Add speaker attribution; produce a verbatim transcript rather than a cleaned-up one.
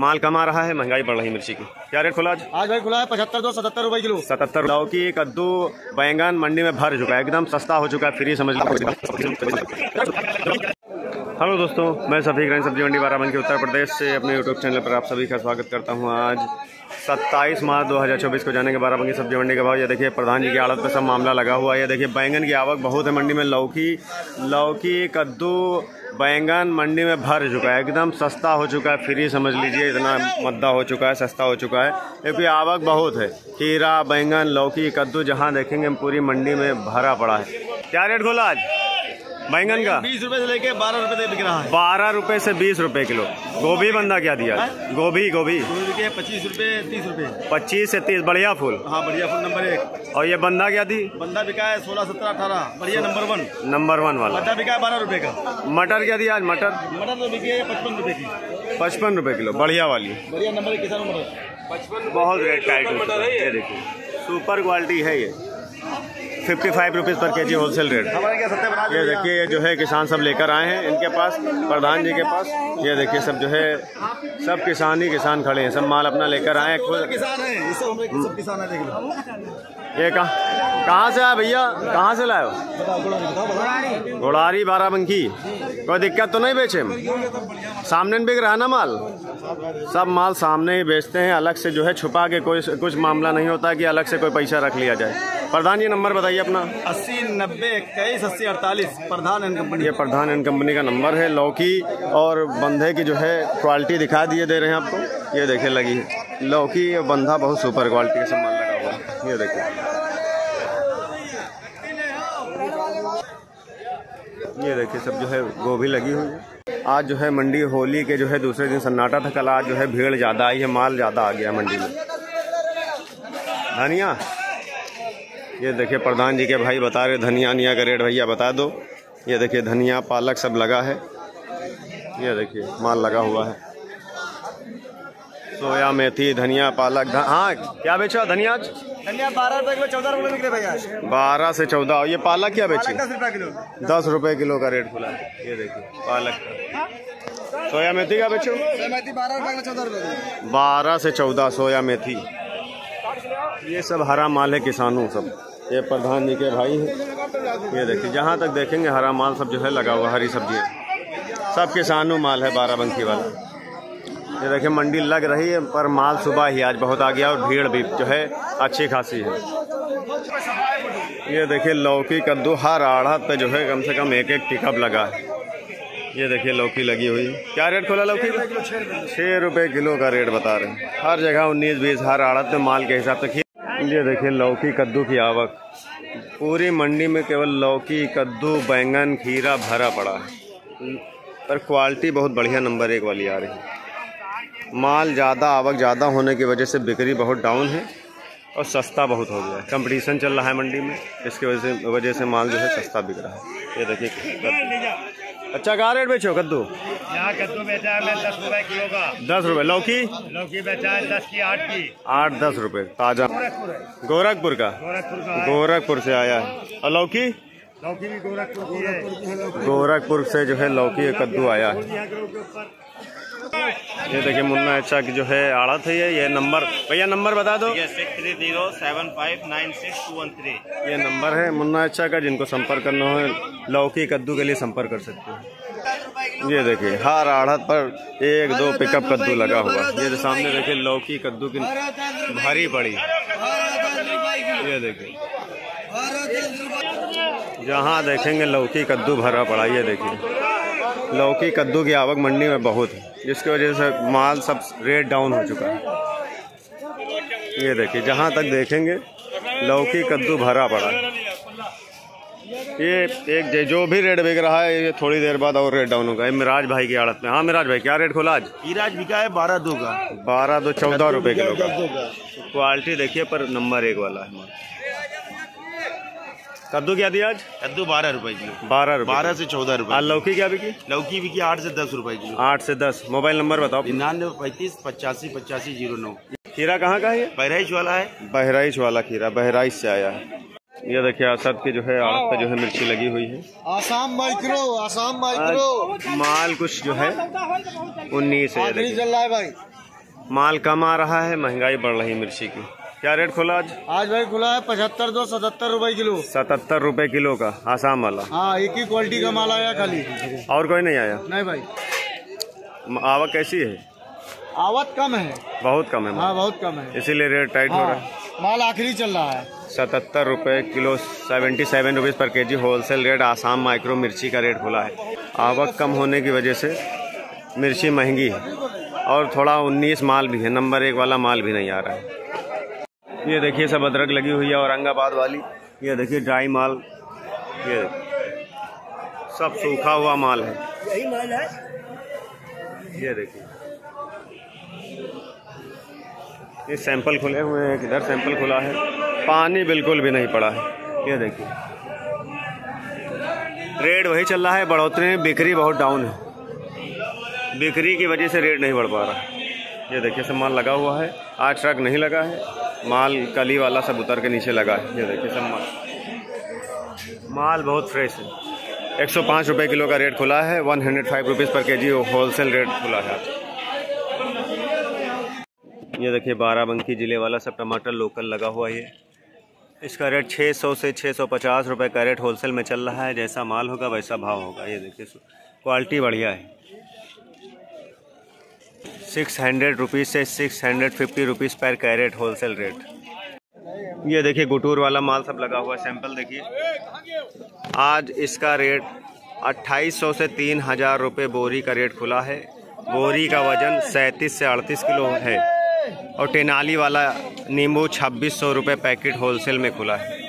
Speaker 1: माल कम आ रहा है, महंगाई बढ़ रही है मिर्ची की। क्या रेट खुला आज?
Speaker 2: आज भाई खुला है पचहत्तर दो सतहत्तर रुपए किलो।
Speaker 1: सतहत्तर। लौकी, कद्दू, बैंगन मंडी में भर चुका है, एकदम सस्ता हो चुका है, फ्री समझ लो। हेलो दोस्तों, मैं सफीक रैन सब्जी मंडी बाराबंकी उत्तर प्रदेश से अपने यूट्यूब चैनल पर आप सभी का स्वागत करता हूं। आज सत्ताईस मार्च दो हज़ार चौबीस को जाने के बाराबंकी सब्जी मंडी के भाव ये देखिए प्रधान जी की आड़त पर सब मामला लगा हुआ है। ये देखिए बैंगन की आवक बहुत है मंडी में। लौकी लौकी कद्दू बैंगन मंडी में भर चुका है, एकदम सस्ता हो चुका है, फ्री समझ लीजिए, इतना मद्दा हो चुका है, सस्ता हो चुका है क्योंकि आवक बहुत है। खीरा बैंगन लौकी कद्दू जहाँ देखेंगे पूरी मंडी में भरा पड़ा है। क्या रेट खोला आज बैंगन का?
Speaker 2: बीस रुपए से लेके बारह रुपए तक बिक रहा है।
Speaker 1: बारह रुपए से बीस रुपए किलो। गोभी बंदा क्या दिया? गोभी गोभी
Speaker 2: के पच्चीस रुपए तीस रुपए।
Speaker 1: पच्चीस से तीस, बढ़िया फूल।
Speaker 2: हाँ बढ़िया फूल नंबर एक।
Speaker 1: और ये बंदा क्या दी?
Speaker 2: बंदा बिका है सोलह सत्रह अठारह, बढ़िया नंबर वन।
Speaker 1: नंबर वन वाला
Speaker 2: बंदा बिका है बारह रुपए का।
Speaker 1: मटर क्या दिया आज? मटर
Speaker 2: मटर तो बिकी है पचपन रुपए की।
Speaker 1: पचपन रुपए किलो, बढ़िया वाली,
Speaker 2: बढ़िया नंबर एक किसान मटर। पचपन
Speaker 1: बहुत रेट टाइट है ये देखिए, सुपर क्वालिटी है ये। फिफ्टी फाइव रुपीज़ पर के जी होलसेल रेट। ये देखिए ये जो है किसान सब लेकर आए हैं इनके पास, प्रधान जी के पास। ये देखिए सब जो है सब किसान ही किसान खड़े हैं, सब माल अपना लेकर आए हैं खुद।
Speaker 2: किसान है सब किसान है।
Speaker 1: ये कहाँ कहाँ से आया भैया? कहाँ से लाए हो? घोड़ारी बाराबंकी। कोई दिक्कत तो नहीं बेचे? सामने बिक रहा है ना माल? सब माल सामने ही बेचते हैं, अलग से जो है छुपा के कोई कुछ मामला नहीं होता कि अलग से कोई पैसा रख लिया जाए। प्रधान ये नंबर बताइए अपना।
Speaker 2: अस्सी नब्बे इक्कीस अस्सी अड़तालीस, प्रधान एंड कंपनी।
Speaker 1: ये प्रधान एंड कंपनी का नंबर है। लौकी और बंधे की जो है क्वालिटी दिखा दिए दे रहे हैं आपको। ये देखिए लगी है लौकी और बंधा, बहुत सुपर क्वालिटी का सामान लगा हुआ है। ये देखिए ये देखिए सब जो है गोभी लगी हुई है। आज जो है मंडी होली के जो है दूसरे दिन सन्नाटा था, कल आज जो है भीड़ ज़्यादा आई है, माल ज़्यादा आ गया मंडी में। धनिया ये देखिए प्रधान जी के भाई बता रहे धनिया अनिया का रेट भैया बता दो। ये देखिए धनिया पालक सब लगा है। ये देखिए माल लगा हुआ है, सोया मेथी धनिया पालक ध... हाँ क्या बेचा धनिया?
Speaker 2: धनिया बारह रुपए किलो चौदह रुपए बिक रहे भैया।
Speaker 1: बारह से चौदह। और ये पालक क्या बेची?
Speaker 2: दस रुपए किलो।
Speaker 1: दस रुपए किलो का रेट खुला है। ये देखिए पालक का। सोया मेथी का बेचो?
Speaker 2: मेथी बारह रुपए किलो चौदह रुपए।
Speaker 1: बारह से चौदह सोया मेथी। ये सब हरा माल है किसानों सब। ये प्रधान जी के भाई हैं। ये देखिए जहाँ तक देखेंगे हरा माल सब जो है लगा हुआ, हरी सब्जियाँ सब किसानों माल है बाराबंकी वाला। ये देखिए मंडी लग रही है पर माल सुबह ही आज बहुत आ गया और भीड़ भी जो है अच्छी खासी है। ये देखिए लौकी कद्दू हर आढ़त पे जो है कम से कम एक एक पिकअप लगा है। ये देखिए लौकी लगी हुई। क्या रेट खोला लौकी? छः रुपये किलो का रेट बता रहे हैं। हर जगह उन्नीस बीस, हर आढ़त पे माल के हिसाब से। ये देखिए लौकी कद्दू की आवक पूरी मंडी में केवल लौकी कद्दू बैंगन खीरा भरा पड़ा है, पर क्वालिटी बहुत बढ़िया नंबर एक वाली आ रही है। माल ज़्यादा आवक ज़्यादा होने की वजह से बिक्री बहुत डाउन है और सस्ता बहुत हो गया है। कंपटीशन चल रहा है मंडी में, इसकी वजह से वजह से माल जो है सस्ता बिक रहा है। ये देखिए अच्छा कहाँ रेट बेचो कद्दू?
Speaker 2: यहाँ कद्दू बेचा है मैं दस रुपए किलो का।
Speaker 1: दस रुपए। लौकी?
Speaker 2: लौकी बेचा है दस की आठ की।
Speaker 1: आठ दस रुपए ताजा। गोरखपुर का?
Speaker 2: गोरखपुर का।
Speaker 1: गोरखपुर से आया है। और लौकी?
Speaker 2: लौकी भी गोरखपुर की है।
Speaker 1: गोरखपुर से जो है लौकी कद्दू आया है। ये देखिए मुन्ना अच्छा की जो है आड़त है। ये ये नंबर भैया नंबर बता दो।
Speaker 2: Six three zero seven five nine six two one three
Speaker 1: ये नंबर है मुन्ना अच्छा का, जिनको संपर्क करना हो लौकी कद्दू के लिए संपर्क कर सकते हैं। ये देखिए हर आड़त पर एक दो पिकअप कद्दू लगा हुआ। ये जो सामने देखिए लौकी कद्दू की भारी पड़ी। ये देखिए जहाँ देखेंगे लौकी कद्दू भरा पड़ा। ये देखिए लौकी कद्दू की आवक मंडी में बहुत है, जिसकी वजह से माल सब रेट डाउन हो चुका है। ये देखिए जहाँ तक देखेंगे लौकी कद्दू भरा पड़ा है। ये एक जो भी रेट बिक रहा है ये थोड़ी देर बाद और रेट डाउन होगा। ये मिराज भाई की आड़त में। हाँ मिराज भाई क्या रेट खोला आज?
Speaker 2: मिराज बिका है बारह दो का।
Speaker 1: बारह दो चौदह रुपए किलो का। क्वालिटी देखिए पर नंबर एक वाला है। कद्दू क्या दिया आज?
Speaker 2: कद्दू बारह रुपए किलो।
Speaker 1: बारह रुपए
Speaker 2: बारह से चौदह रुपए।
Speaker 1: और लौकी क्या बिकी?
Speaker 2: लौकी बिकी आठ से दस रुपए किलो।
Speaker 1: आठ से दस। मोबाइल नंबर बताओ।
Speaker 2: निन्यानवे पैंतीस पचासी पचासी जीरो नौ।
Speaker 1: खीरा कहाँ का है?
Speaker 2: बहराइच वाला है।
Speaker 1: बहराइच वाला खीरा बहराइच से आया है। ये देखिए असद की जो है आड़त पे जो है मिर्ची लगी हुई है।
Speaker 2: आसाम माइक्रो आसाम माइक्रो
Speaker 1: माल कुछ जो है उन्नीस है।
Speaker 2: चल रहा है भाई।
Speaker 1: माल कम आ रहा है, महंगाई बढ़ रही मिर्ची की। क्या रेट खुला आज?
Speaker 2: आज भाई खुला है पचहत्तर दो सतहत्तर रुपए किलो।
Speaker 1: सतहत्तर रुपए किलो का आसाम वाला।
Speaker 2: हाँ, एक ही क्वालिटी का माल आया खाली,
Speaker 1: और कोई नहीं आया?
Speaker 2: नहीं भाई।
Speaker 1: आवक कैसी है?
Speaker 2: आवक कम है,
Speaker 1: बहुत कम है।
Speaker 2: हाँ बहुत कम है,
Speaker 1: इसीलिए रेट टाइट हो रहा है।
Speaker 2: हाँ, माल आखिरी चल रहा है।
Speaker 1: सतहत्तर रुपये किलो, seventy seven rupees per KG wholesale rate Assam micro मिर्ची का रेट खुला है। आवक कम होने की वजह से मिर्ची महंगी है और थोड़ा उन्नीस माल भी है, नंबर एक वाला माल भी नहीं आ रहा है। ये देखिए सब अदरक लगी हुई है औरंगाबाद वाली। ये देखिए ड्राई माल, ये सब सूखा हुआ माल है।
Speaker 2: यही माल है।
Speaker 1: ये देखिए ये सैंपल खुले हुए हैं, इधर सैंपल खुला है, पानी बिल्कुल भी नहीं पड़ा है। ये देखिए रेट वही चल रहा है, बढ़ोतरी में बिक्री बहुत डाउन है। बिक्री की वजह से रेट नहीं बढ़ पा रहा। ये देखिए सब माल लगा हुआ है, आज ट्रक नहीं लगा है, माल कली वाला सब उतर के नीचे लगा है। ये देखिए सब माल माल बहुत फ्रेश है। एक सौ पाँच रुपये किलो का रेट खुला है, वन हंड्रेड फाइव रुपीज़ पर के जी होलसेल रेट खुला है आज। ये देखिए बाराबंकी ज़िले वाला सब टमाटर लोकल लगा हुआ है। इसका रेट छः सौ से छः सौ पचास रुपये का रेट होलसेल में चल रहा है। जैसा माल होगा वैसा भाव होगा। ये देखिए क्वालिटी बढ़िया है। सिक्स हंड्रेड रुपीज़ से six hundred fifty rupees per crate wholesale rate. ये देखिए गुटूर वाला माल सब लगा हुआ है, सैंपल देखिए। आज इसका रेट अट्ठाईस सौ से तीन हज़ार रुपये बोरी का रेट खुला है। बोरी का वजन सैंतीस से अड़तीस किलो है और टेनाली वाला नींबू छब्बीस सौ रुपये पैकेट होलसेल में खुला है।